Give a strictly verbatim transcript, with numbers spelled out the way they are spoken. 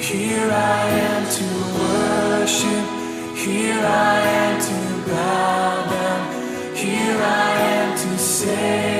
Here I am to worship, here I am to bow down, here I am to say